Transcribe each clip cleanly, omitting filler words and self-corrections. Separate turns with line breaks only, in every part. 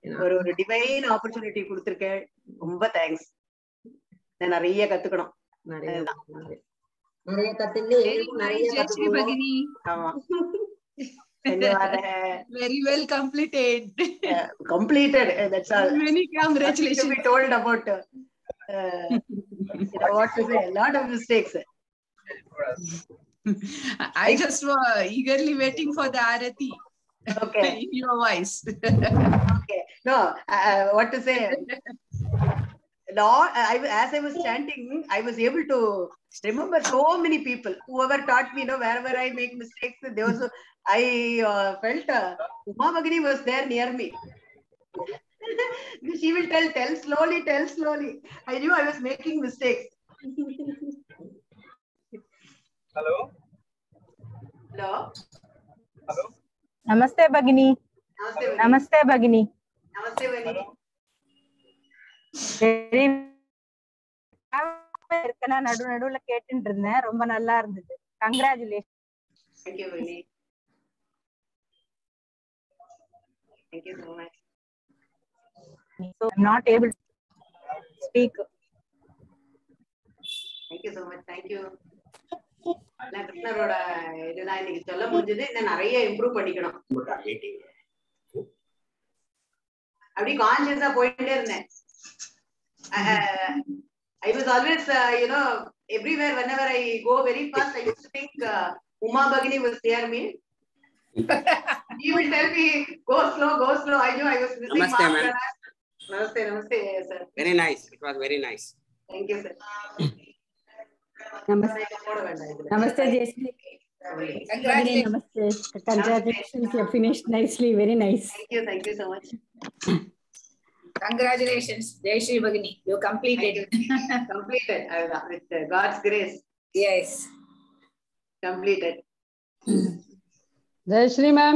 ஒரு divine opportunity கொடுத்திருக்கேன். ரொம்ப தேங்க்ஸ். நான் நிறைய கத்துக்கணும்.
நிறைய கத்துட்டு எங்களுக்கும் நிறைய கத்துக்கணும்.
ஆமா.
Very well completed.
Completed. That's all.
Many congratulations.
To be told about what to say. A lot of mistakes.
I just was eagerly waiting for the Arati.
Okay.
In your voice.
Okay. No, what to say? As I was chanting, I was able to remember so many people. Whoever taught me, wherever I make mistakes, there was. I felt Uma Bhagini was there near me. She will tell slowly, tell slowly. I knew I was making mistakes.
Hello.
Hello.
Hello.
Namaste Bhagini. Namaste Bhagini.
Namaste Bhagini.
நடுவுல கேட்டுட்டு இருந்தேன். ரொம்ப நல்லா இருந்தது. Congratulations.
Thank you Bhagini. Thank you so much.
So I'm not able to speak.
Thank you so much. Thank you. நான் கிருஷ்ணரோட இதுதான் இன்னைக்கு சொல்ல முடிஞ்சது. இன்னும் நிறைய இம்ப்ரூவ் பண்ணிக்கணும். அப்படி கான்ஷியஸா போயிட்டே இருந்தேன். I was always, everywhere, whenever I go very fast, I used to think Uma Bhagini was near me. He will tell me, go slow, go slow. I knew I was missing.
Namaste, ma'am.
Namaste, namaste, sir.
Very nice. It was very nice.
Thank you, sir.
Namaste. Namaste, Jayashree.
Congratulations.
Namaste. Congratulations. You finished nicely. Very nice.
Thank you so much.
Congratulations, Jayashree Bhagini. You completed.
Completed. With God's grace.
Yes.
Completed.
Jayashree ma'am.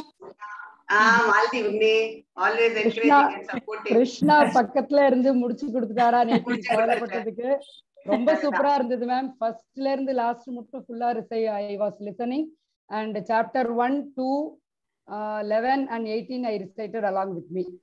Malti Bhagini. Always encouraging and supporting.
Krishna பக்கத்துல இருந்து முடிச்சு கொடுத்துட்டாரா நேத்து கவலைப்பட்டதுக்கு. ரொம்ப சூப்பரா இருந்தது ma'am. ஃபர்ஸ்ட்ல இருந்து last மட்டும் ஃபுல்லா I was listening and chapter 1, 2, 11 and 18 I recited along with you.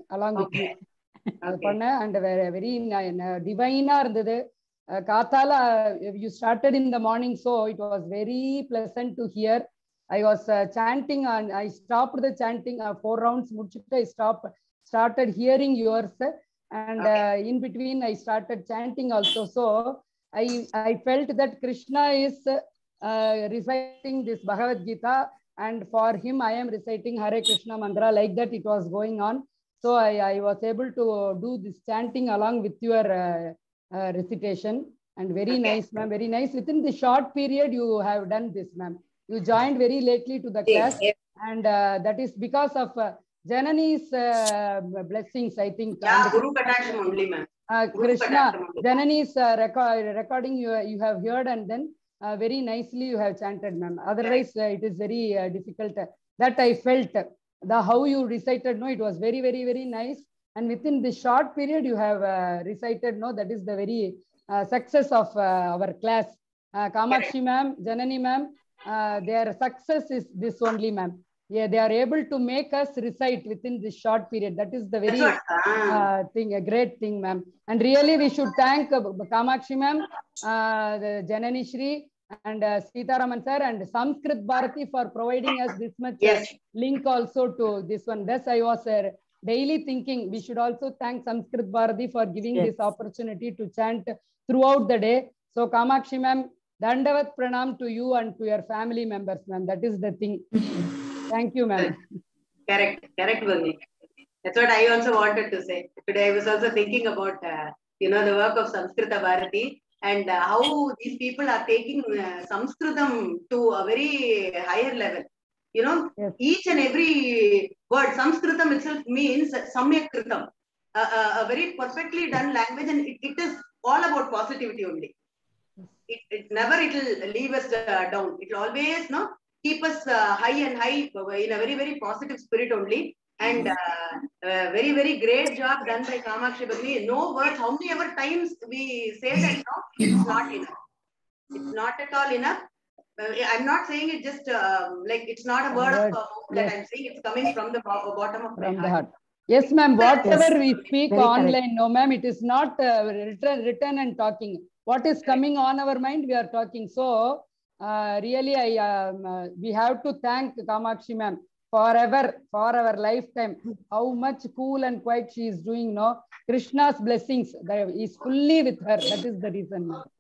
அது பண்ணேன். and very divine இருந்தது. காத்தால you started in the morning, so it was very pleasant to hear. I was chanting and I stopped the chanting 4 rounds முடிச்சிட்டு I started hearing yours and in between I started chanting also. So I felt that Krishna is reciting this Bhagavad Gita and for him I am reciting Hare Krishna mantra. Like that it was going on. So I was able to do this chanting along with your recitation and very nice ma'am, very nice. Within the short period you have done this ma'am. You joined very lately to the class and that is because of Janani's blessings, I think.
Yeah, Guru Kataksham only ma'am.
Krishna, Janani's recording you have heard and then very nicely you have chanted ma'am. Otherwise it is very difficult. That I felt. How you recited, it was very, very, very nice. And within this short period, you have recited, that is the very success of our class. Kamakshi ma'am, Janani ma'am, their success is this only ma'am. Yeah, they are able to make us recite within this short period. That is the very thing, a great thing ma'am. And really we should thank Kamakshi ma'am, Janani Shri, and Sitaraman sir and Sanskrit Bharati for providing us this much link also to this one. Thus I was daily thinking we should also thank Sanskrit Bharati for giving this opportunity to chant throughout the day. So Kamakshi ma'am, Dandavat Pranam to you and to your family members ma'am. That is the thing. Thank you ma'am.
Correct Bhagini. That's what I also wanted to say. Today I was also thinking about the work of Sanskrita Bharati and how these people are taking Sanskritam to a very higher level. Each and every word, Sanskritam itself means Samyak Kritam, a very perfectly done language, and it is all about positivity only. It never will leave us down. It will always keep us high and high in a very, very positive spirit only. And very, very great job done by Kamakshi Bhagini. No words, how many ever times we say that, it's not enough. It's not at all enough. I'm not saying it just like it's not a word of mouth that I'm saying. It's coming from the bottom of my heart.
Yes, ma'am. Whatever we speak
Very correct.
online, no, ma'am, it is not written and talking. What is coming on our mind, we are talking. So, really, we have to thank Kamakshi, ma'am, forever, for our lifetime. How much cool and quiet she is doing, no? Krishna's blessings is fully with her. That is the reason, ma'am.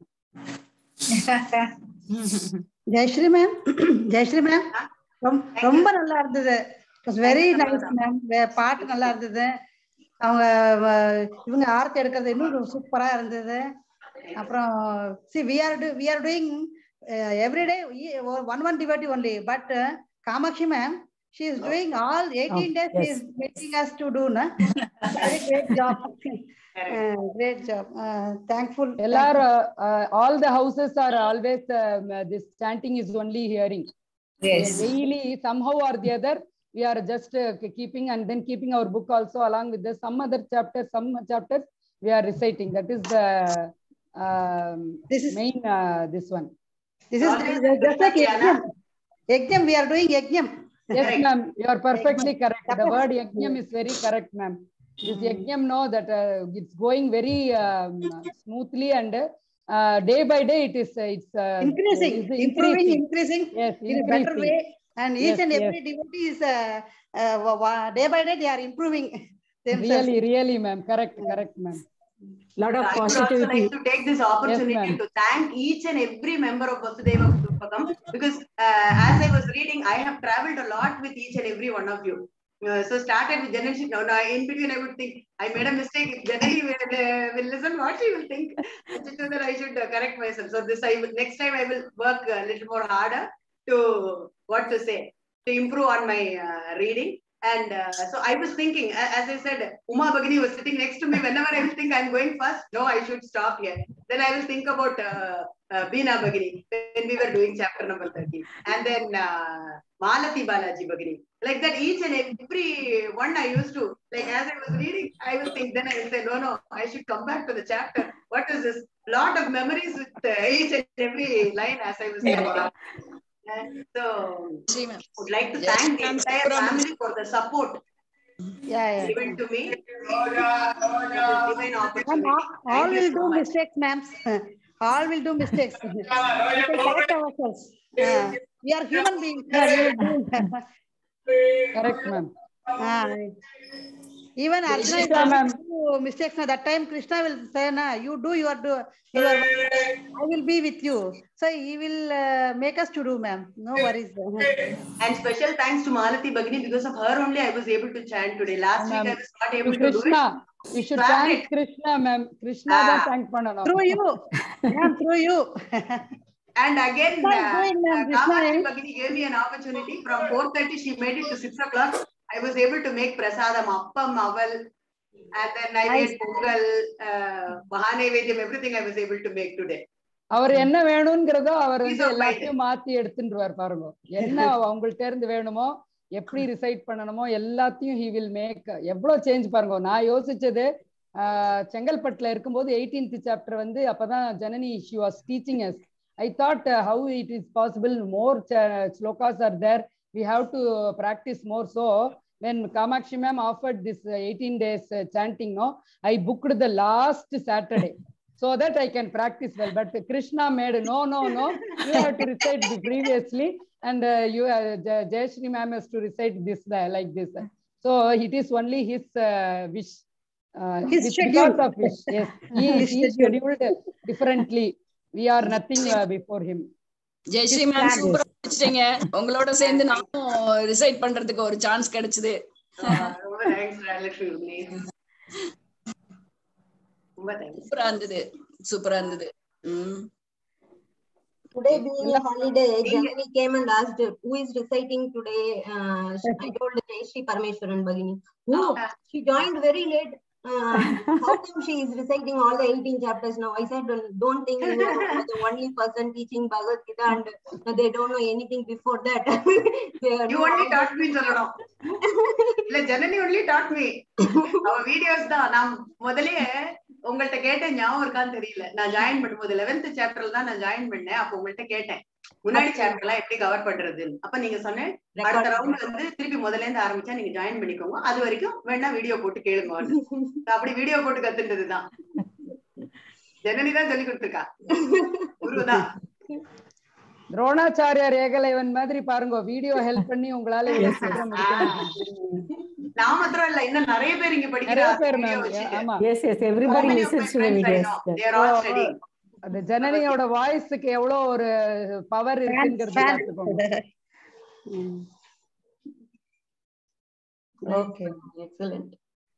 Jayashree ma'am, Jayashree ma'am, ரொம்ப நல்லா இருந்தது. It was very nice ma'am. பாட்டு நல்லா இருந்தது. அவங்க இவங்க ஆர்த்தி எடுக்கிறது இன்னும் சூப்பரா இருந்தது. அப்புறம் see we are doing every day one devotee only, but Kamakshi ma'am, she is doing all 18 days. She is making us to do, na? Very great job. Great job. Thankful.
All the houses are always this chanting is only hearing.
Yes.
Daily, somehow or the other, we are just keeping and then keeping our book also along with the some other chapters. Some chapters we are reciting. That is the main this one.
This is just like yajnam. Yajnam, we are doing yajnam.
Yes, ma'am. You are perfectly correct. The word yajnam is very correct, ma'am. This yajnam, no, that it's going very smoothly and day by day it's
increasing, improving, increasing.
Yes,
in a better way. And each and every devotee is day by day they are improving themselves.
Really, ma'am. Correct, ma'am.
Lot of
I would also
positivity.
like to take this opportunity to thank each and every member of Vasudhaiva Kutumbakam, because as I was reading, I have traveled a lot with each and every one of you. So started with Janani. Now in between I would think I made a mistake. If Janani will listen, what she will think? That I should correct myself. So this next time I will work a little more harder to to improve on my reading. And so I was thinking, as I said, Uma Bhagini was sitting next to me. Whenever I will think I'm going first, no, I should stop here. Then I will think about Beena Bhagini when we were doing chapter number 13. And then Malati Balaji Bhagini. Like that, each and every one I used to, like as I was reading, I will think, then I will say, no, I should come back to the chapter. What is this? Lot of memories with each and every line as I was saying. So, I would like to thank the entire family for the support given to me. Divine opportunity.
All will do mistakes, ma'am. All will do mistakes. We can correct ourselves. We are human beings.
Correct, ma'am.
Even Arjuna is do mistakes. That time Krishna will say, "Na, you do your I will be with you." So he will make us to do, ma'am. No worries.
And special thanks to Malati Bhagini, because of her only I was able to chant today. Last week I was not able to do it.
You should thank Krishna, ma'am. Krishna da thank pananam.
Through you, ma'am. Through you.
And again, Malati Bhagini gave me an opportunity. From 4:30, she made it to 6 o'clock. I was able to make prasadam, appam, aval, and then I made pongal, mahanevedyam, everything I was able to make today.
அவர் என்ன வேணும்ங்கிறதோ அவர் வந்து எல்லாத்தையும் மாத்தி எடுத்துட்டு பாருங்க. என்ன அவங்கள்ட்ட இருந்து வேணுமோ, எப்படி ரிசைட் பண்ணணுமோ எல்லாத்தையும் he will make. எவ்வளவு சேஞ்ச் பாருங்க. நான் யோசிச்சது செங்கல்பட்டுல இருக்கும்போது 18th chapter வந்து அப்பதான் Janani she was teaching us. I thought how it is possible, more slokas are there. We have to practice more. So when Kamakshi ma'am offered this 18 days chanting, no, I booked the last Saturday so that I can practice well. But Krishna made no. You have to recite this previously, and Jayashree ma'am has to recite this like this. So it is only his wish.
His schedule.
Of wish. Yes, he scheduled differently. We are nothing before him.
Jayashree ma'am சூப்பரா படிச்சிட்டீங்க. உங்களோட சேர்ந்து நானும் reside பண்றதுக்கு ஒரு chance கிடைச்சது. சூப்பரா இருந்தது.
Today being a holiday, Janani came and asked who is reciting today. I told Jayashree Parameshwaran Bhagini. She joined very late. How come she is reciting all the 18 chapters now? I said, don't think you are the only person teaching Bhagavad Gita and they don't know anything before that.
You only taught me, Jalana. இல்ல Janani only taught me அவ videos தான். நான் முதல்லயே உங்கள்ட்ட கேட்டேன், ஞாபகம் இருக்கான்னு தெரியல. நான் ஜாயின் பண்ணும்போது 11th சாப்டர்ல தான் நான் ஜாயின் பண்ணேன். அப்ப உங்கள்ட்ட கேட்டேன் முன்னாடி சாப்டர் எல்லாம் எப்படி கவர் பண்றதுன்னு. அப்ப நீங்க சொன்னேன் அடுத்த ரவுண்ட் வந்து திருப்பி முதல்ல இருந்து ஆரம்பிச்சா நீங்க ஜாயின் பண்ணிக்கோங்க, அது வரைக்கும் வேணா வீடியோ போட்டு கேளுங்க. அப்படி வீடியோ போட்டு கத்துட்டதுதான் ஜனனி தான் சொல்லி கொடுத்துருக்கா, குருதான்.
துரோணாச்சாரியார் ஏகலைவன் மாதிரி பாருங்க, வீடியோ ஹெல்ப் பண்ணி உங்களால
நான் மாத்திரம் இல்ல, இன்னும் நிறைய பேர் இங்க படிக்கிறாங்க.
அந்த ஜனனியோட வாய்ஸ்க்கு எவ்வளவு ஒரு பவர் இருக்குங்கிறது பார்த்துக்கோங்க.
Okay, excellent.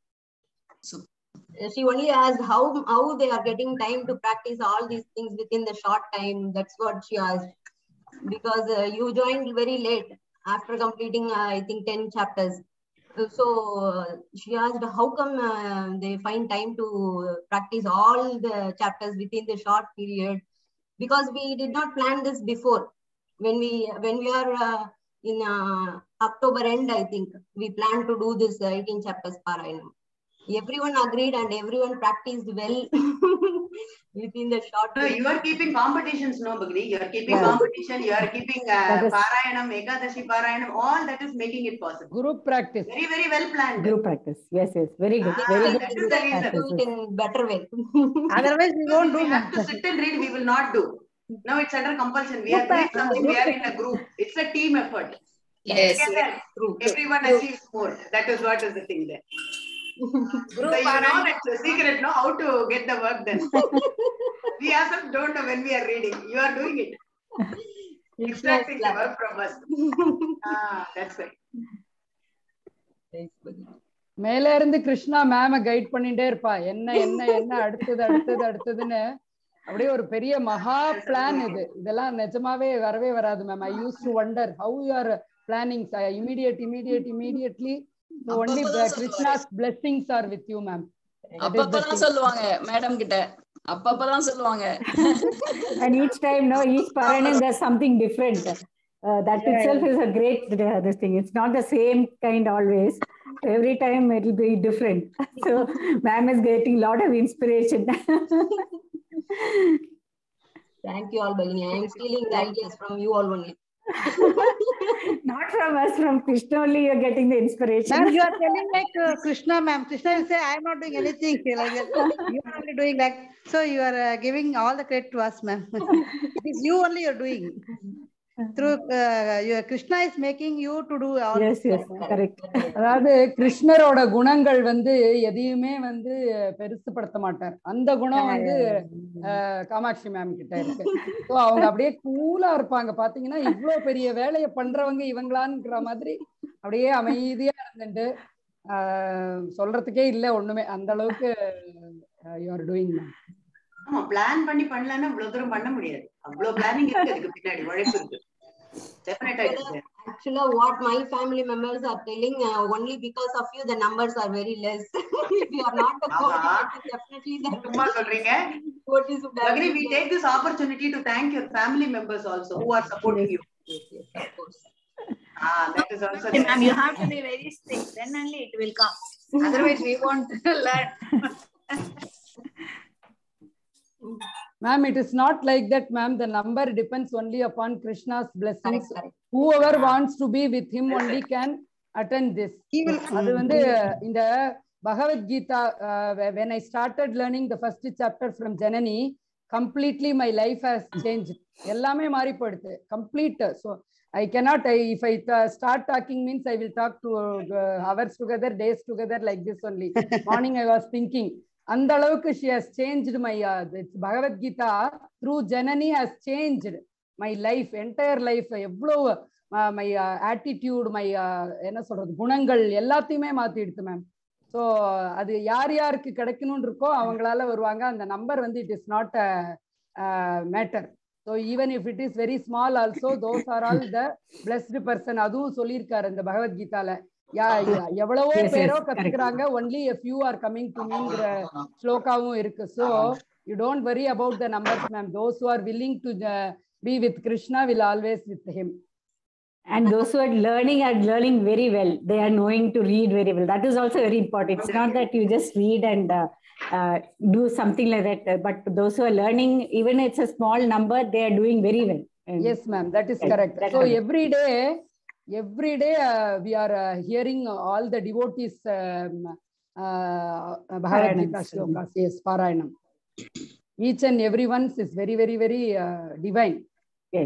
She only asked how they are getting time to practice all these things within the short time. That's what she asked. Because you joined very late after completing I think 10 chapters. So she asked how come they find time to practice all the chapters within the short period. Because we did not plan this before. When we are in October end, I think we planned to do this 18 chapters Parayanam. Everyone agreed and everyone practiced well within the short period.
You are keeping competitions, no Bhagini? You are keeping competition, you are keeping Parayanam, Ekadashi Parayanam, all that is making it possible.
Group practice.
Very, very well planned.
Group practice. Yes, very good. Very good.
That is the reason.
Do it in better way.
Otherwise, we won't do.
We have to sit and read, we will not do. Now it's under compulsion. We are doing something, we are in a group. It's a team effort.
Yes.
Everyone achieves more. That is what is the thing there. So you know that's the secret, know how to get the work done. We ourselves don't know when we are reading. You are doing it. Extracting the work from us. That's right.
மேல இருந்து Krishna மேம guide பண்ணிட்டே இருப்பா, என்ன என்ன என்ன அடுத்தது அடுத்தது அடுத்ததுன்னு. அப்படியே ஒரு பெரிய மகா பிளான் இது. இதெல்லாம் நிஜமாவே வரவே வராது ma'am. I used to wonder how you are planning. Immediately. So only Krishna's blessings are with you, ma'am.
அப்பப்பதான் சொல்லுவாங்க மேடம் கிட்ட, அப்பப்பதான் சொல்லுவாங்க.
And each time, no, each Parayanam there's something different. That itself is a great this thing. It's not the same kind always. Every time it will be different. So ma'am is getting a lot of inspiration.
Thank you all, Bhagini. I am stealing the ideas from you all only.
Not from us, from Krishna only you're getting the inspiration.
Ma'am, you are telling like Krishna, ma'am. Krishna will say, I am not doing anything. Like that. You are only doing like, so you are giving all the credit to us, ma'am. It is you only you are doing. Through Krishna is making you to do all.
Yes, correct.
அதாவது கிருஷ்ணரோட குணங்கள் வந்து எதையுமே வந்து பெருசுப்படுத்த மாட்டார். அந்த குணம் வந்து Kamakshi ma'am கிட்ட இருக்கு. ஸோ அவங்க அப்படியே கூலா இருப்பாங்க. பாத்தீங்கன்னா இவ்வளவு பெரிய வேலையை பண்றவங்க இவங்களான்ற மாதிரி அப்படியே அமைதியா இருந்துட்டு சொல்றதுக்கே இல்ல ஒண்ணுமே. அந்த அளவுக்கு யூ ஆர் டூயிங் மேம்.
ஆமா, பிளான் பண்ணி பண்ணலன்னா இவ்வளவு தூரம் பண்ண முடியாது. அவ்வளவு பிளானிங் இருக்கு, அதுக்கு பின்னாடி உழைப்பு இருக்கு.
Actually, what my family members are telling, only because of you the numbers are very less. If you are not the coordinator, definitely
Bhagini, we take this opportunity to thank your family members also who are supporting you.
Yes, of course.
That is also
ma'am, you have to be very strict, then only it will come. Otherwise we won't learn.
Ma'am, it is not like that, ma'am. The number depends only upon Krishna's blessings.
Correct.
Whoever wants to be with him only can attend this. அது வந்து இந்த Bhagavad Gita, when I started learning the first chapter from Janani, completely my life has changed. எல்லாமே மாறி போயிடுது, complete. So I cannot, if I start talking means I will talk to hours together, days together, like this only. Morning I was thinking, அந்த அளவுக்கு she has changed my Bhagavad Gita through Janani has changed my life, entire life. எவ்வளவு my attitude, my என்ன சொல்றது, குணங்கள் எல்லாத்தையுமே மாத்திடுது ma'am. So அது யார் யாருக்கு கிடைக்கணும்னு இருக்கோ அவங்களால வருவாங்க. அந்த நம்பர் வந்து it is not a matter. So even if it is very small also, those are all the blessed person. அதுவும் சொல்லியிருக்காரு இந்த பகவத்கீதால. எவ்வளவோ பேரோ கத்துக்கிறாங்க, only a few are coming to meங்கிற ஸ்லோகாவும் இருக்கு. So you don't worry about the numbers, ma'am. Those who are willing to be with Krishna will always with him.
And those who are learning very well. They are knowing to read very well. That is also very important. It's not that you just read and do something like that. But those who are learning, even it's a small number, they are doing very well. And
yes, ma'am, that is correct. So every day we are hearing all the devotees Bhagavad Gita shlokas. Yes, Parayanam. Each and every one is very, very, very divine.
Yes.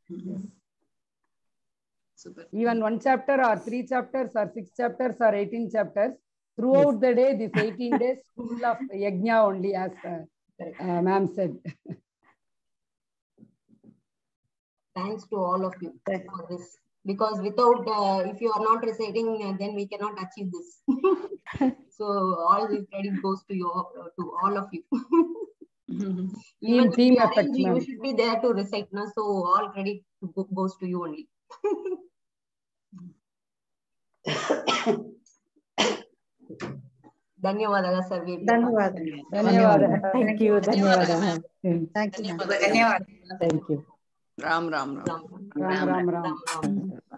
Super.
Even 1 chapter or 3 chapters or 6 chapters or 18 chapters, throughout the day, these 18 days full of yajna only, as ma'am said.
Thanks to all of you for this. Because without, if you are not reciting, then we cannot achieve this. So all the credit goes to you, to all of you. Even
Team
if you
effect,
arrange,
ma'am.
you should be there to recite, na? So all credit goes to you only. ಧನ್ಯವಾದ sir.
ಧನ್ಯವಾದ.
Thank you. ಧನ್ಯವಾದ.
Thank you.
ಧನ್ಯವಾದ.
Thank you.
Ram Ram Ram.
Ram Ram Ram.